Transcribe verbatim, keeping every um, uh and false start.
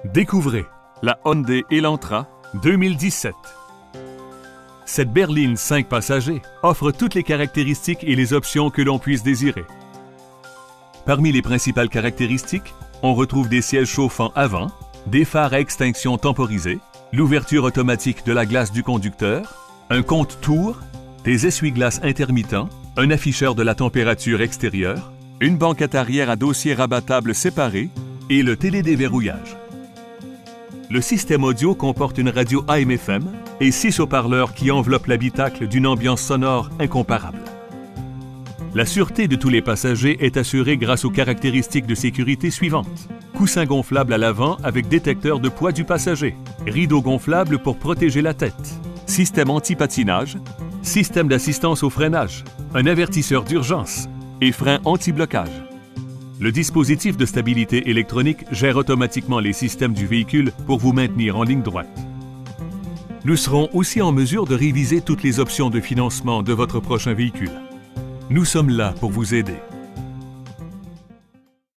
Découvrez la Hyundai Elantra deux mille dix-sept. Cette berline cinq passagers offre toutes les caractéristiques et les options que l'on puisse désirer. Parmi les principales caractéristiques, on retrouve des sièges chauffants avant, des phares à extinction temporisés, l'ouverture automatique de la glace du conducteur, un compte-tours, des essuie-glaces intermittents, un afficheur de la température extérieure, une banquette arrière à dossier rabattable séparé et le télédéverrouillage. Le système audio comporte une radio A M F M et six haut-parleurs qui enveloppent l'habitacle d'une ambiance sonore incomparable. La sûreté de tous les passagers est assurée grâce aux caractéristiques de sécurité suivantes. Coussin gonflable à l'avant avec détecteur de poids du passager, rideau gonflable pour protéger la tête, système anti-patinage, système d'assistance au freinage, un avertisseur d'urgence et frein anti-blocage. Le dispositif de stabilité électronique gère automatiquement les systèmes du véhicule pour vous maintenir en ligne droite. Nous serons aussi en mesure de réviser toutes les options de financement de votre prochain véhicule. Nous sommes là pour vous aider.